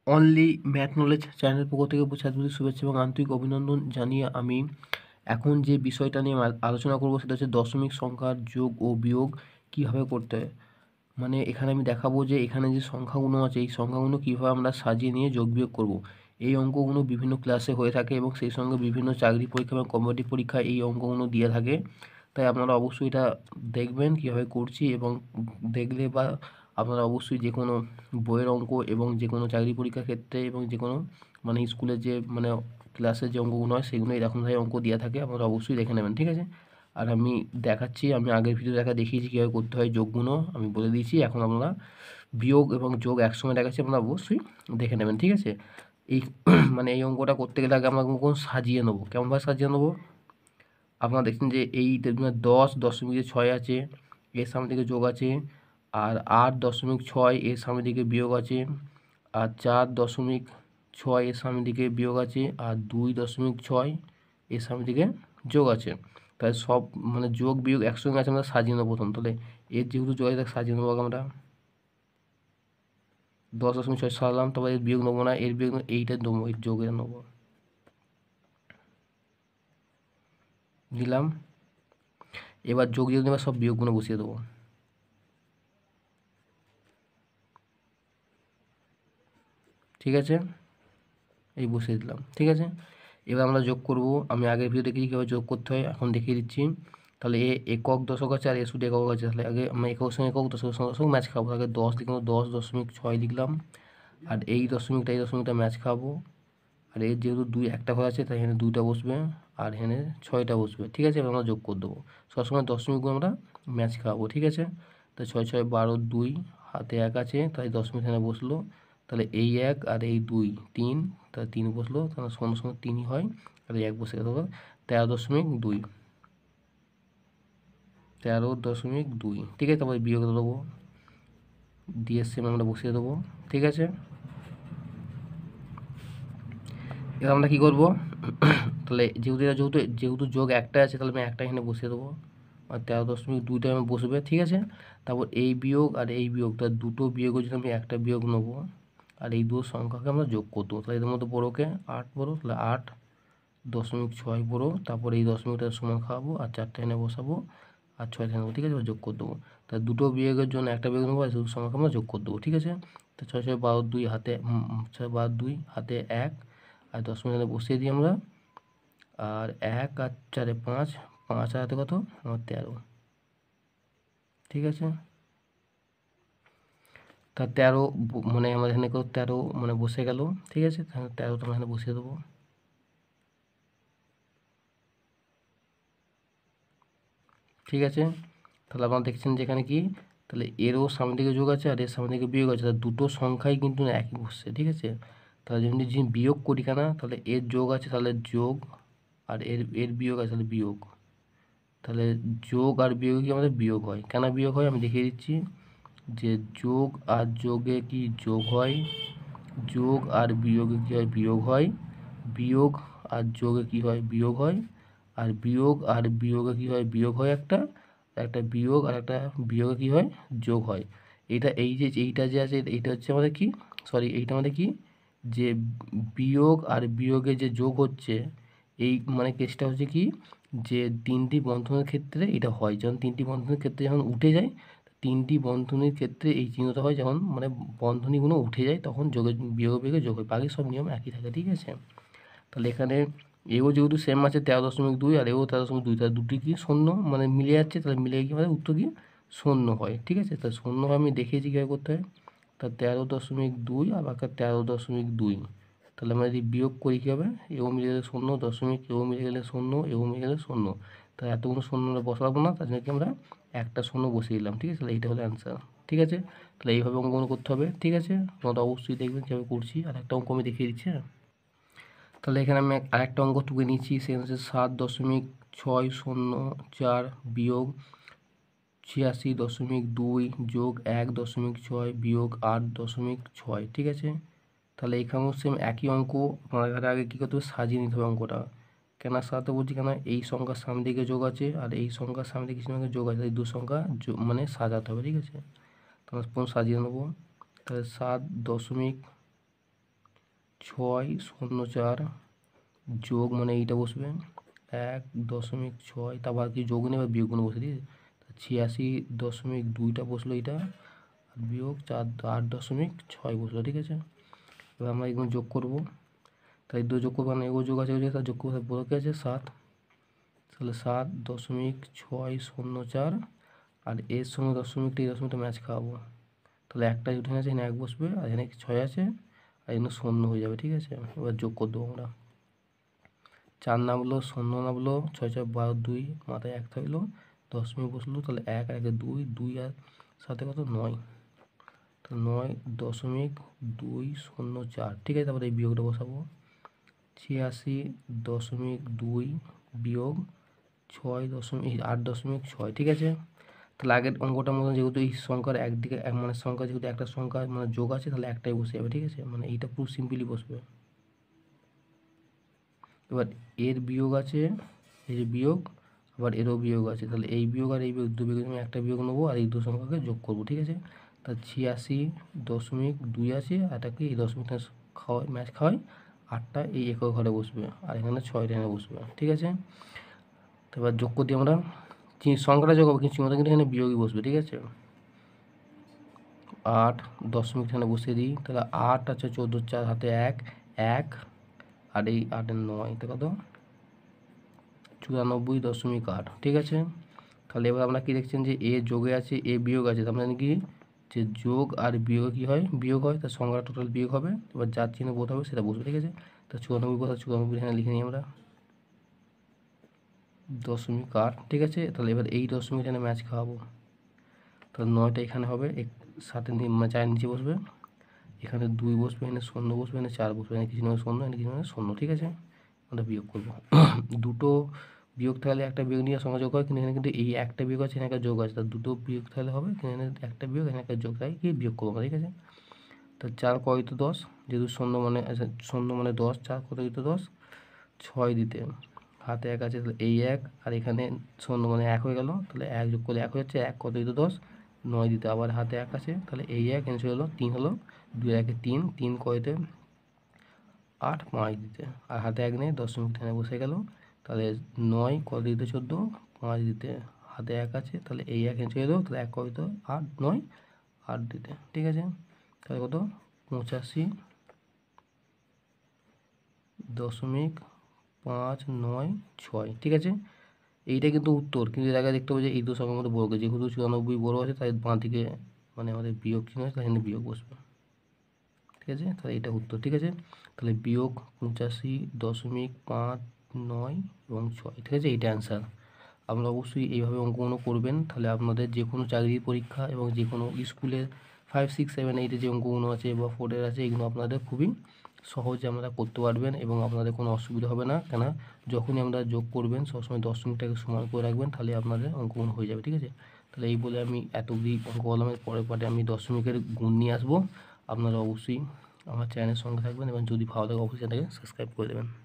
Only math knowledge চ্যানেলের পক্ষ থেকে ছাত্রদের শুভেচ্ছা এবং আন্তরিক অভিনন্দন জানিয়ে আমি এখন যে বিষয়টা নিয়ে আলোচনা করব সেটা হচ্ছে দশমিক সংখ্যার যোগ ও বিয়োগ কীভাবে করতে হয়। মানে এখানে আমি দেখাবো যে এখানে যে সংখ্যাগুলো আছে এই সংখ্যাগুলো কীভাবে আমরা সাজিয়ে নিয়ে যোগ বিয়োগ করব। এই অঙ্কগুলো বিভিন্ন ক্লাসে হয়ে থাকে এবং সেই সঙ্গে বিভিন্ন চাকরি পরীক্ষা এবং কম্পিটিটিভ পরীক্ষায় এই অঙ্কগুলো দিয়ে থাকে। তাই আপনারা অবশ্যই এটা দেখবেন কীভাবে করছি, এবং দেখলে বা আপনারা অবশ্যই যে কোনো বইয়ের অঙ্ক এবং যে কোনো চাকরি পরীক্ষার ক্ষেত্রে এবং যে কোনো মানে স্কুলের যে মানে ক্লাসের যে অঙ্কগুলো হয় সেগুলো এরকমভাবে অঙ্ক দেওয়া থাকে, আপনারা অবশ্যই দেখে নেবেন, ঠিক আছে। আর আমি দেখাচ্ছি, আমি আগের ভিডিও দেখিয়েছি কীভাবে করতে হয় যোগগুলো, আমি বলে দিয়েছি। এখন আপনারা বিয়োগ এবং যোগ একসঙ্গে দেখাচ্ছি, আপনারা অবশ্যই দেখে নেবেন, ঠিক আছে। এই মানে এই অঙ্কটা করতে গেলে আগে আমরা কোন সাজিয়ে নেবো, কেমনভাবে সাজিয়ে নেবো। আপনারা দেখছেন যে এই 10.6 আছে, এর সামনে দিকে যোগ আছে, আর 8.6 এর সামনে দিকে বিয়োগ আছে, আর 4.6 এর সামনে দিকে বিয়োগ আছে, আর 2.6 এর সামনে দিকে যোগ আছে। তাহলে সব মানে যোগ বিয়োগ একসঙ্গে আছে, আমরা সাজিয়ে নেবো প্রথম। তাহলে এর যেহেতু যোগ আছে তাকে সাজিয়ে নেবো আমরা 10.6 সারলাম, তারপর এর বিয়োগ নেবো না, এর বিয়োগ এইটা নেবো, এর যোগের নেবো, দিলাম। এবার যোগ দিয়ে এবার সব বিয়োগগুলো বসিয়ে দেবো, ঠিক আছে। এই বসিয়ে দিলাম, ঠিক আছে। এবার আমরা যোগ করব। আমি আগের ভিডিও দেখেছি কীভাবে যোগ করতে হয়, এখন দেখিয়ে দিচ্ছি। তাহলে একক দশক আছে আর শুধু একক আছে। তাহলে আগে আমি একক সঙ্গে একক দশকের সঙ্গে সঙ্গে ম্যাচ খাবো। আগে 10 লিখলাম, 10.6 লিখলাম, আর এই দশমিকটা ম্যাচ খাবো। আর এর যেহেতু 2 একটা ঘর আছে তাই এখানে 2টা বসবে, আর এখানে 6টা বসবে, ঠিক আছে। এবার আমরা যোগ করে দেবো। সবসময় দশমিকগুলো আমরা ম্যাচ খাওয়াবো, ঠিক আছে। তো 6 6 12 2 হাতে 1 আছে, তাই দশমিক এখানে বসলো। তাহলে এই 1 আর এই 2 3, তাহলে 3 বসলো, তাহলে সঙ্গে সঙ্গে 3ই হয়, তাহলে 1 বসে গেল। 13.2, 13.2, ঠিক আছে। তারপরে বিয়োগ দেবো, দিয়ে সেম আমরা বসিয়ে দেবো, ঠিক আছে। এবার আমরা কী করবো, তাহলে যেহেতু যোগ একটা আছে তাহলে আমি একটা এখানে বসিয়ে দেবো, আর 13.2টা আমি বসবে, ঠিক আছে। তারপর এই বিয়োগ আর এই বিয়োগ, তার দুটো বিয়োগের জন্য আমি একটা বিয়োগ নেবো, আর এই দুটো সংখ্যাকে আমরা যোগ করতে দেবো। তাহলে এদের মধ্যে বড়োকে 8 বড়ো, তাহলে 8.6 বড়ো, তারপর এই দশমিকটা সমান খাওয়াবো, আর 4টা এনে বসাবো, আর 6টা এনে, ঠিক আছে। যোগ করে দেবো। তাহলে দুটো বিয়োগের জন্য একটা বিয়োগ নেবো, আর দুটো সংখ্যাকে আমরা যোগ করে দেবো, ঠিক আছে। তো 6 6 12 2 হাতে 6 12 2 হাতে 1, আর দশমিক এখানে বসিয়ে দিই আমরা, আর 1 আর 4 5, 5 আর হাতে কত আমার 13, ঠিক আছে। তা 13 মানে আমার এখানে কত 13 মানে বসে গেল, ঠিক আছে। তাহলে 13 আমরা এখানে বসিয়ে দেবো, ঠিক আছে। তাহলে আপনারা দেখছেন যে এখানে কি, তাহলে এরও সামনের দিকে যোগ আছে আর এর সামনের দিকে বিয়োগ আছে, তাহলে দুটো সংখ্যাই কিন্তু একই বসছে, ঠিক আছে। তাহলে যদি বিয়োগ করি কেন, তাহলে এর যোগ আছে তাহলে যোগ, আর এর বিয়োগ আছে তাহলে বিয়োগ। তাহলে যোগ আর বিয়োগে কি আমাদের বিয়োগ হয়, কেন বিয়োগ হয় আমি দেখিয়ে দিচ্ছি। যে যোগ আর যোগে কি যোগ হয়, যোগ আর বিয়োগে কী হয় বিয়োগ হয়, বিয়োগ আর যোগে কি হয় বিয়োগ হয়, আর বিয়োগ আর বিয়োগে কী হয় বিয়োগ হয় একটা, একটা বিয়োগ আর একটা বিয়োগে কী হয় যোগ হয়। এইটা এইটা যে আছে এইটা হচ্ছে আমাদের কি, সরি এইটা আমাদের কি, যে বিয়োগ আর বিয়োগে যে যোগ হচ্ছে, এই মানে কেসটা হচ্ছে কি, যে তিনটি বন্ধনের ক্ষেত্রে এটা হয়। যখন তিনটি বন্ধনের ক্ষেত্রে যখন উঠে যায়, তিনটি বন্ধনীর ক্ষেত্রে এই চিহ্নটা হয়, যখন মানে বন্ধনীগুলো উঠে যায় তখন বিয়োগে যোগ হয়। বাকি সব নিয়ম একই থাকে, ঠিক আছে। তাহলে এখানে এও যেহেতু সেম আছে 13.2, আর এও 13.2, তাহলে দুটি কি শূন্য মানে মিলে যাচ্ছে, তাহলে মিলে গিয়ে আমাদের উত্তর কি শূন্য হয়, ঠিক আছে। তাহলে শূন্য হয় আমি দেখিয়েছি কীভাবে করতে হয়। তা 13.2 আর বাকি 13.2, তাহলে আমরা যদি বিয়োগ করি কী হবে, এও মিলে গেলে শূন্য, দশমিক এও মিলে গেলে শূন্য, এও মিলে গেলে শূন্য। তাহলে এতগুলো শূন্য আমরা বসাবো না, তার জন্য কি আমরা একটা শূন্য বসিয়ে দিলাম, ঠিক আছে। তাহলে এইটা হলো অ্যান্সার, ঠিক আছে। তাহলে এইভাবে অঙ্কগুলো করতে হবে, ঠিক আছে। তোমরা অবশ্যই দেখবেন কীভাবে করছি। আর একটা অঙ্ক আমি দেখিয়ে দিচ্ছি, হ্যাঁ। তাহলে এখানে আমি আরেকটা অঙ্ক তুলে নিচ্ছি, সেখানে হচ্ছে 7.604 বিয়োগ 86.2 যোগ 1.6 বিয়োগ 8.6, ঠিক আছে। তাহলে এখানেও সেম একই অঙ্ক, আপনার আগে কী করতে হবে সাজিয়ে নিতে হবে অঙ্কটা। কেন সাজাতে বলছি, কেন এই সংখ্যার সামনে দিকে যোগ আছে আর এই সংখ্যার সামনে দিকে কিছু যোগ আছে, এই দু সংখ্যা মানে সাজাতে হবে, ঠিক আছে। তাহলে সাজিয়ে নেবো। তাহলে 7. 6.04 যোগ মানে এইটা বসবে 1.6, তারপর কি যোগ নেই বা বিয়োগ গুণ বসে দিয়েছে 86.2টা বসলো এটা, আর বিয়োগ 8.6 বসলো, ঠিক আছে। এবার আমরা এগুলো যোগ করবো, তাই দু যোগ করবো, মানে এগুলো যোগ আছে তার যোগ করবো, বড় কি আছে 7, তাহলে 7.604, আর এর সঙ্গে দশমিকটা এই দশমিকটা ম্যাচ খাওয়াবো, তাহলে একটা উঠে আছে, এখানে 1 বসবে, আর এখানে 6 আছে, আর এখানে 0 হয়ে যাবে, ঠিক আছে। এবার যোগ করে দেবো আমরা, 4 নামলো, 0 নামলো, 6 6 12 2, মাথায় 1 থাকলো, দশমিক বসলো, তাহলে 1 আর 1 2, 2 আর সাথে কত 9, তো 9.204, ঠিক আছে। তারপরে এই বিয়োগটা বসাবো, 86.2 বিয়োগ 8.6, ঠিক আছে। তাহলে আগের অঙ্কটার মতো যেহেতু এই সংখ্যার একদিকে মানে সংখ্যা যেহেতু একটা সংখ্যা মানে যোগ আছে, তাহলে একটাই বসে যাবে, ঠিক আছে, মানে এইটা পুরো সিম্পলি বসবে। এবার এর বিয়োগ আছে, এই যে বিয়োগ, আবার এরও বিয়োগ আছে, তাহলে এই বিয়োগ আর এই বিয়োগ দু বিয়োগ আমি একটা বিয়োগ নেবো, আর এই দু সংখ্যাকে যোগ করবো, ঠিক আছে। তা 86.2 আছে, আর এটাকে এই দশমিকটা খাওয়াই ম্যাচ খাওয়াই, 8টা এই একক ঘরে বসবে, আর এখানে 6টা এখানে বসবে, ঠিক আছে। তো এবার যোগ করে দিই আমরা, সংখ্যাটা যোগ হবে কিন্তু চিহ্নটা কিন্তু এখানে বিয়োগই বসবে, ঠিক আছে। 8 দশমিক এখানে বসিয়ে দিই, তাহলে 8 আছে 14, 4 হাতে 1 1, আর এই 8 এর 9, তো কত 94.8, ঠিক আছে। তাহলে এবার আমরা কি দেখছেন যে এ যোগে আছে, এ বিয়োগ আছে, তার মানে কি যে যোগ আর বিয়োগ কি হয়, বিয়োগ হয়, তার সংখ্যাটা টোটাল বিয়োগ হবে, এবার যার চিহ্ন বোধ হবে সেটা বসবে, ঠিক আছে। তা 94 কথা 94 এখানে লিখে নিই আমরা 0.8, ঠিক আছে। তাহলে এবার এই দশমিক এখানে ম্যাচ খাওয়াবো, তাহলে 9টা এখানে হবে, সাথে মানে 4 নিচে বসবে, এখানে 2 বসবে, এখানে 0 বসবে, এখানে 4 বসবে, এখানে কিছু নয় 0, এখানে কিছু নয় 0, ঠিক আছে। আমরা বিয়োগ করবো দুটো বিয়োগ থাকলে একটা বিয়োগ নিয়ে সংখ্যা যোগ হয়, কিন্তু এখানে কিন্তু এই একটা বিয়োগ আছে, এখানে একটা যোগ আছে, তার দুটো বিয়োগ থাকলে হবে, কিন্তু এখানে একটা বিয়োগ এখানে একটা যোগ, তাই কি বিয়োগ করবো, ঠিক আছে। তো 4 কত 10, যেহেতু 0 মানে 0 মানে 10, 4 কত দিতে 10, 6 দিতে, হাতে 1 আছে, তাহলে এই 1, আর এখানে 0 মানে 1 হয়ে গেল, তাহলে 1 যোগ করলে 1 হয়ে যাচ্ছে, 1 কত দিতে 10, 9 দিতে, আবার হাতে 1 আছে, তাহলে এই 1 ক্যান্সেল হলো, 3 হলো, 2 1 3, 3 কয়তে 8, 5 দিতে, আর হাতে 1 নেই, দশমিক এখানে বসে গেল, তাহলে 9 কত দিতে 14, 5 দিতে, হাতে 1 আছে, তাহলে এই 1 ক্যান্সেল হলো, তাহলে 1 কত 8 9, 8 দিতে, ঠিক আছে। তাহলে কত 85.596, ঠিক আছে। এইটা কিন্তু উত্তর, কিন্তু এর আগে দেখতে পাবো যে এই দু সংখ্যার মধ্যে বড়, যেহেতু 94 বড় আছে, তাই বাঁ দিকে মানে আমাদের বিয়োগ চিহ্ন আছে, তাই বিয়োগ বসবে, ঠিক আছে। তাহলে এটা উত্তর, ঠিক আছে। তাহলে বিয়োগ 85.59 এবং 6, ঠিক আছে, এইটা অ্যান্সার। আপনারা অবশ্যই এইভাবে অঙ্কগুলো করবেন, তাহলে আপনাদের যে কোনো চাকরির পরীক্ষা এবং যে কোনো স্কুলের 5 6 7 8 যে অঙ্কগুলো আছে বা 4 আছে, এগুলো আপনাদের খুবই সহজে আপনারা করতে পারবেন এবং আপনাদের কোনো অসুবিধা হবে না, কেন যখনই আমরা যোগ করবেন সবসময় দশমিকটাকে সমান করে রাখবেন, তাহলে আপনাদের অঙ্কগুলো হয়ে যাবে, ঠিক আছে। তাহলে এই বলে আমি এত অবধি অঙ্ক করলাম, পরের পার্টে আমি দশমিকের গুণ নিয়ে আসবো। আপনারা অবশ্যই আমার চ্যানেলের সঙ্গে থাকবেন এবং যদি ভালো লাগে অবশ্যই চ্যানেলকে সাবস্ক্রাইব করে দেবেন।